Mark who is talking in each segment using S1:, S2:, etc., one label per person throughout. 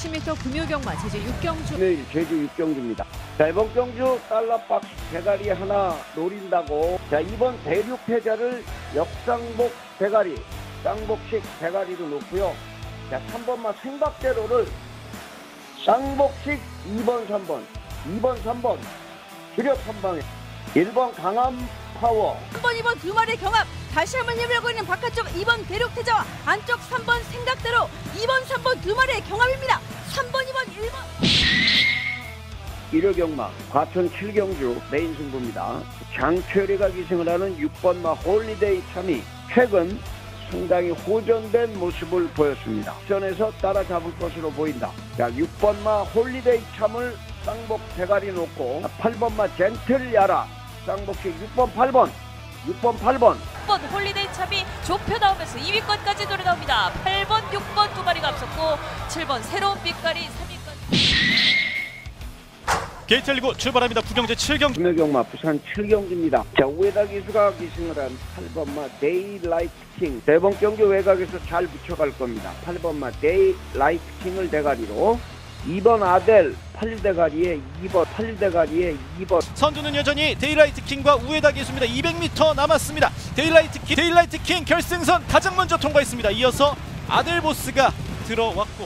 S1: 160m 금요경마 제주 6경주.
S2: 내일 제주 6경주입니다. 자, 이번 경주 달러박스 대가리 하나 노린다고, 자, 이번 대륙 패자를 역상복 대가리, 쌍복식 대가리로 놓고요. 자, 3번마 생박대로를 쌍복식 2번, 3번 주력 선방에 1번 강함 파워,
S3: 3번, 2번 두 마리의 경합. 다시 한번 힘을 내고 있는 바깥쪽 2번 대륙태자와 안쪽 3번 생각대로 2번, 3번 두 마리의 경합입니다. 3번, 2번, 1번.
S2: 일요경마 과천 7경주 메인 승부입니다. 장철이가 기승을 하는 6번마 홀리데이 참이 최근 상당히 호전된 모습을 보였습니다. 전에서 따라잡을 것으로 보인다. 자, 6번마 홀리데이 참을 쌍복 대가리 놓고 8번마 젠틀 야라 쌍복식 6번 8번
S4: 6번 홀리데이 참이 좁혀 나오면서 2위권까지 노려 나옵니다. 8번, 6번 두 마리가 앞섰고 7번 새로운 빛깔이 3위권.
S5: 게이트 열리고 출발합니다. 부경제 7경주.
S2: 금요경마 부산 7경주입니다. 자, 우에다 기수가 기승을 한 8번마 데이라이트 킹. 대번 경주 외곽에서 잘 붙여갈 겁니다. 8번마 데이라이트 킹을 대가리로 2번 아델 8대가리에 2번
S5: 선두는 여전히 데일라이트 킹과 우에다 기수입니다. 200m 남았습니다. 데일라이트 킹 결승선 가장 먼저 통과했습니다. 이어서 아델보스가 들어왔고,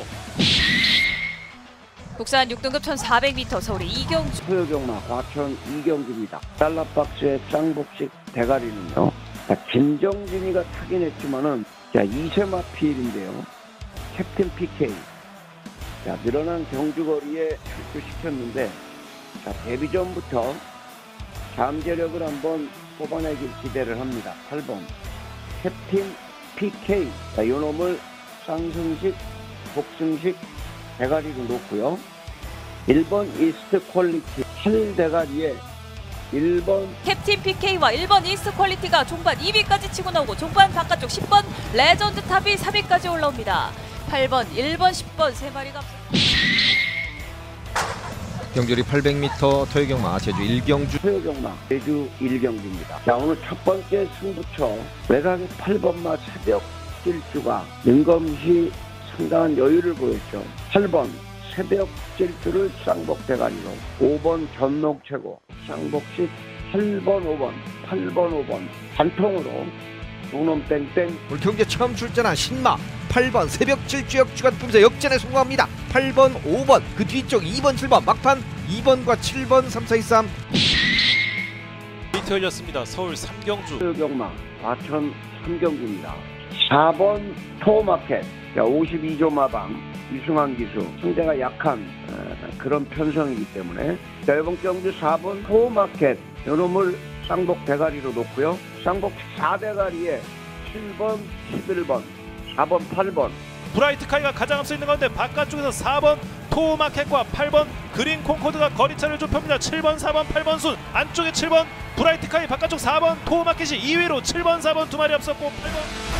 S4: 국산 6등급 1400m 서울의 이경주.
S2: 토요경마 과천 2경주입니다. 달러박스의 쌍복식 대가리는요. 자, 김정진이가 타긴 했지만은, 자, 이세마 필인데요. 캡틴 PK. 자, 늘어난 경주거리에 출두시켰는데, 자, 데뷔 전부터 잠재력을 한번 뽑아내길 기대를 합니다. 8번 캡틴 PK. 자, 이 놈을 쌍승식, 복승식 대가리로 놓고요. 1번 이스트 퀄리티 8대가리에 1번
S4: 캡틴 PK와 1번 이스트 퀄리티가 종반 2위까지 치고 나오고 종반 바깥쪽 10번 레전드 탑이 3위까지 올라옵니다. 8번, 1번, 10번 세 마리가
S6: 경주리 800m 토요경마 제주 1경주.
S2: 토요경마 제주 1경주입니다. 자, 오늘 첫 번째 승부처 외곽의 8번마 새벽 질주가 능검시 상당한 여유를 보였죠. 8번 새벽 질주를 쌍복 대가리로 5번 전녹최고 쌍복식 8번 5번 반통으로 동놈 땡땡.
S6: 오늘 경기에 처음 출전한 신마 8번 새벽 질주역 주간 품새 역전에 성공합니다. 8번 5번 그 뒤쪽 2번 7번 막판 2번과 7번 3, 4, 2, 3.
S5: 게이트 열렸습니다. 서울 3경주.
S2: 토요경마 과천 3경주입니다. 4번 토마켓. 자, 52조 마방 이승환 기수 상대가 약한 그런 편성이기 때문에, 자, 이번 경주 4번 토마켓 요놈을 쌍복 대가리로 놓고요. 쌍복 4대가리에 7번 11번 4번 8번
S5: 브라이트카이가 가장 앞서 있는 가운데 바깥쪽에서 4번 토마켓과 8번 그린 콩코드가 거리차를 좁힙니다. 7번 4번 8번 순 안쪽에 7번 브라이트카이, 바깥쪽 4번 토마켓이 2위로 7번 4번 두 마리 앞섰고 8번